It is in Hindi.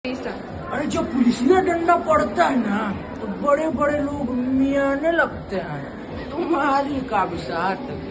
अरे जब पुलिसिया डंडा पड़ता है ना तो बड़े बड़े लोग मियाने लगते हैं। तुम्हारी का विसात